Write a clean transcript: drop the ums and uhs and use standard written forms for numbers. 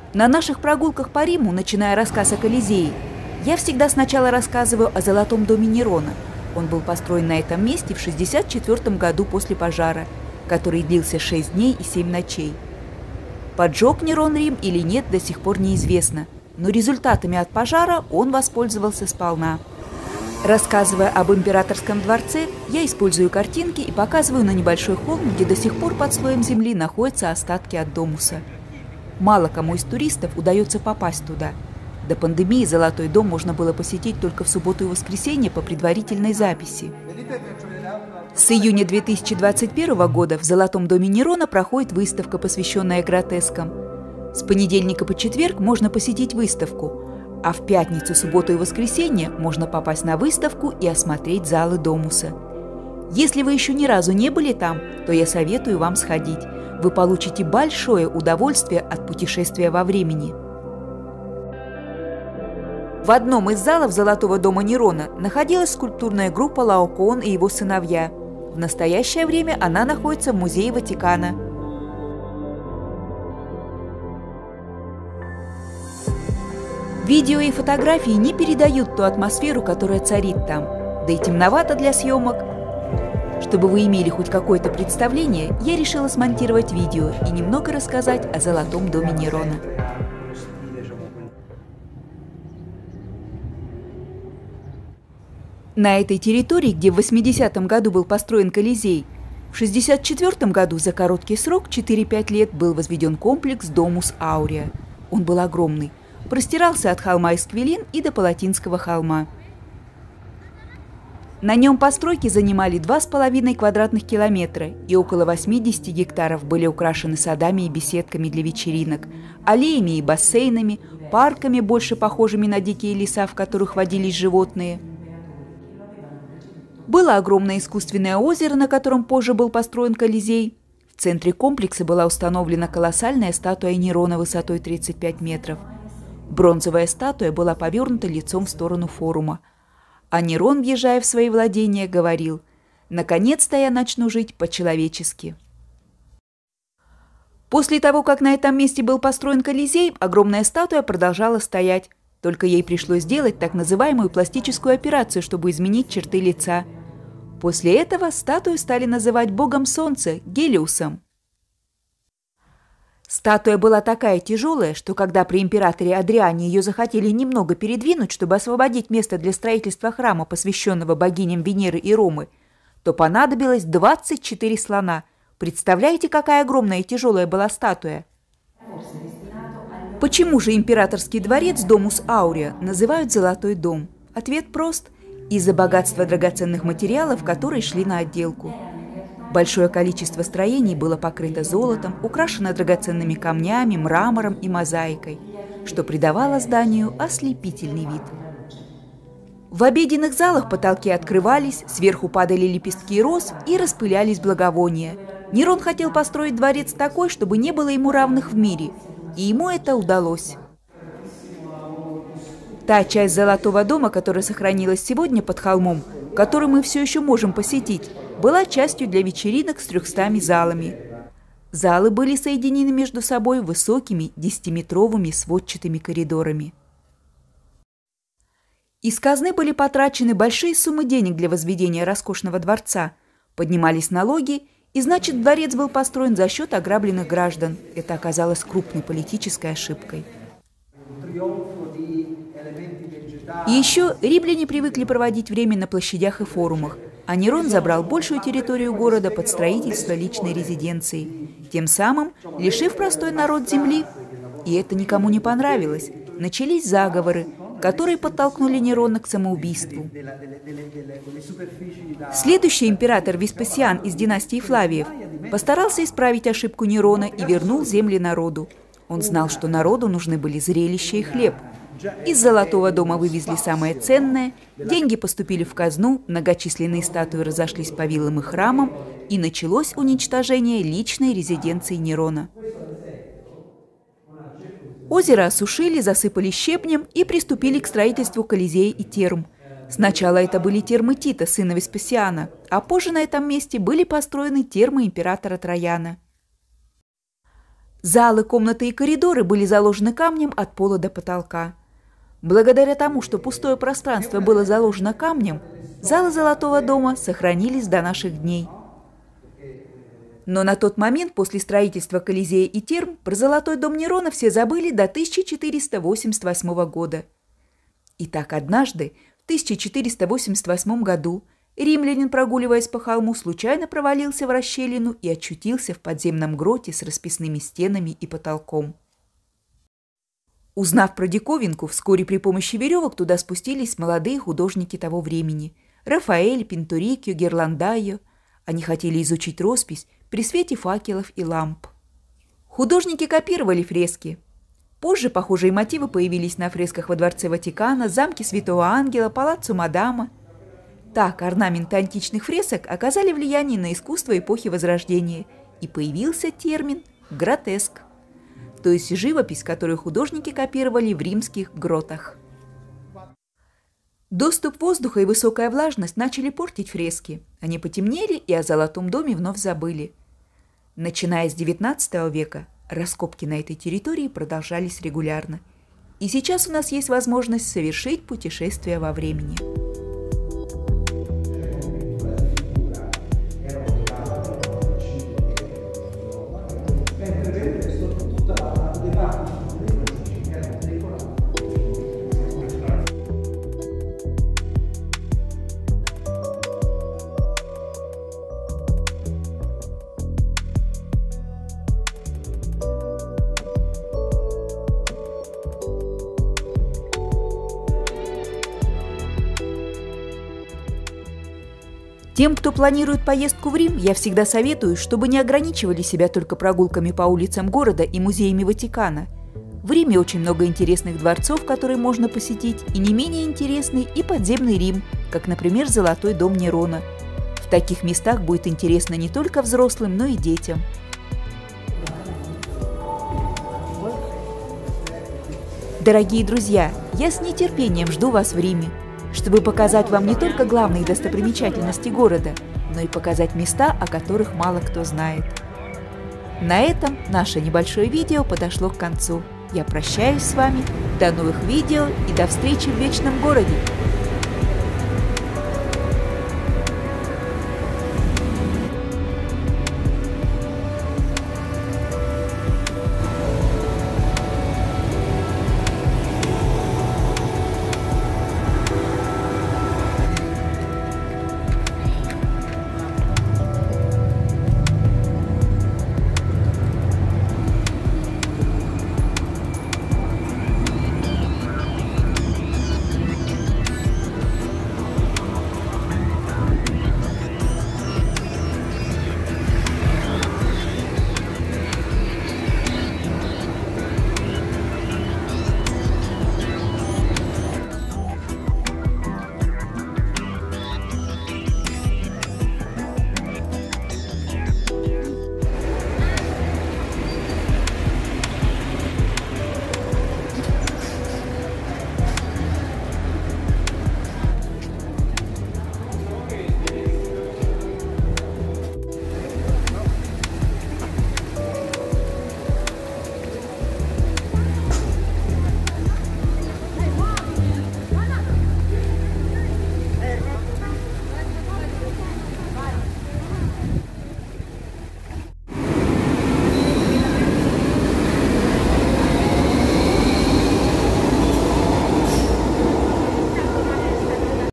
На наших прогулках по Риму, начиная рассказ о Колизее, я всегда сначала рассказываю о Золотом доме Нерона. Он был построен на этом месте в 64 году после пожара, который длился 6 дней и 7 ночей. Поджег Нерон Рим или нет, до сих пор неизвестно, но результатами от пожара он воспользовался сполна. Рассказывая об императорском дворце, я использую картинки и показываю на небольшой холм, где до сих пор под слоем земли находятся остатки от домуса. Мало кому из туристов удается попасть туда. До пандемии Золотой дом можно было посетить только в субботу и воскресенье по предварительной записи. С июня 2021 года в Золотом доме Нерона проходит выставка, посвященная гротескам. С понедельника по четверг можно посетить выставку, а в пятницу, субботу и воскресенье можно попасть на выставку и осмотреть залы домуса. Если вы еще ни разу не были там, то я советую вам сходить. Вы получите большое удовольствие от путешествия во времени. В одном из залов Золотого дома Нерона находилась скульптурная группа Лаокоон и его сыновья. В настоящее время она находится в Музее Ватикана. Видео и фотографии не передают ту атмосферу, которая царит там, да и темновато для съемок. Чтобы вы имели хоть какое-то представление, я решила смонтировать видео и немного рассказать о Золотом доме Нерона. На этой территории, где в 80-м году был построен Колизей, в 64-м году за короткий срок, 4-5 лет, был возведен комплекс Домус Аурия. Он был огромный, простирался от холма Эсквилин и до Палатинского холма. На нем постройки занимали 2,5 квадратных километра, и около 80 гектаров были украшены садами и беседками для вечеринок, аллеями и бассейнами, парками, больше похожими на дикие леса, в которых водились животные. Было огромное искусственное озеро, на котором позже был построен Колизей. В центре комплекса была установлена колоссальная статуя Нерона высотой 35 метров. Бронзовая статуя была повернута лицом в сторону форума. А Нерон, въезжая в свои владения, говорил: «Наконец-то я начну жить по-человечески». После того, как на этом месте был построен Колизей, огромная статуя продолжала стоять. Только ей пришлось сделать так называемую пластическую операцию, чтобы изменить черты лица. После этого статую стали называть богом солнца – Гелиусом. Статуя была такая тяжелая, что когда при императоре Адриане ее захотели немного передвинуть, чтобы освободить место для строительства храма, посвященного богиням Венеры и Ромы, то понадобилось 24 слона. Представляете, какая огромная и тяжелая была статуя? Почему же императорский дворец Домус Аурия называют Золотой дом? Ответ прост – из-за богатства драгоценных материалов, которые шли на отделку. Большое количество строений было покрыто золотом, украшено драгоценными камнями, мрамором и мозаикой, что придавало зданию ослепительный вид. В обеденных залах потолки открывались, сверху падали лепестки роз и распылялись благовония. Нерон хотел построить дворец такой, чтобы не было ему равных в мире, и ему это удалось. Та часть Золотого дома, которая сохранилась сегодня под холмом, которую мы все еще можем посетить, была частью для вечеринок с 300 залами. Залы были соединены между собой высокими 10-метровыми сводчатыми коридорами. Из казны были потрачены большие суммы денег для возведения роскошного дворца, поднимались налоги, и значит, дворец был построен за счет ограбленных граждан. Это оказалось крупной политической ошибкой. И еще римляне привыкли проводить время на площадях и форумах, а Нерон забрал большую территорию города под строительство личной резиденции, тем самым лишив простой народ земли. И это никому не понравилось. Начались заговоры, которые подтолкнули Нерона к самоубийству. Следующий император Веспасиан из династии Флавиев постарался исправить ошибку Нерона и вернул земли народу. Он знал, что народу нужны были зрелища и хлеб. Из Золотого дома вывезли самое ценное, деньги поступили в казну, многочисленные статуи разошлись по виллам и храмам, и началось уничтожение личной резиденции Нерона. Озеро осушили, засыпали щебнем и приступили к строительству Колизея и терм. Сначала это были термы Тита, сына Веспасиана, а позже на этом месте были построены термы императора Траяна. Залы, комнаты и коридоры были заложены камнем от пола до потолка. Благодаря тому, что пустое пространство было заложено камнем, залы Золотого дома сохранились до наших дней. Но на тот момент, после строительства Колизея и терм, про Золотой дом Нерона все забыли до 1488 года. Итак, однажды, в 1488 году, римлянин, прогуливаясь по холму, случайно провалился в расщелину и очутился в подземном гроте с расписными стенами и потолком. Узнав про диковинку, вскоре при помощи веревок туда спустились молодые художники того времени – Рафаэль, Пинториккио, Герландайо. Они хотели изучить роспись при свете факелов и ламп. Художники копировали фрески. Позже похожие мотивы появились на фресках во Дворце Ватикана, замке Святого Ангела, Палаццо Мадама. Так орнаменты античных фресок оказали влияние на искусство эпохи Возрождения, и появился термин «гротеск», то есть живопись, которую художники копировали в римских гротах. Доступ воздуха и высокая влажность начали портить фрески. Они потемнели и о Золотом доме вновь забыли. Начиная с XIX века, раскопки на этой территории продолжались регулярно. И сейчас у нас есть возможность совершить путешествие во времени. Тем, кто планирует поездку в Рим, я всегда советую, чтобы не ограничивали себя только прогулками по улицам города и музеями Ватикана. В Риме очень много интересных дворцов, которые можно посетить, и не менее интересный и подземный Рим, как, например, Золотой дом Нерона. В таких местах будет интересно не только взрослым, но и детям. Дорогие друзья, я с нетерпением жду вас в Риме, чтобы показать вам не только главные достопримечательности города, но и показать места, о которых мало кто знает. На этом наше небольшое видео подошло к концу. Я прощаюсь с вами, до новых видео и до встречи в вечном городе!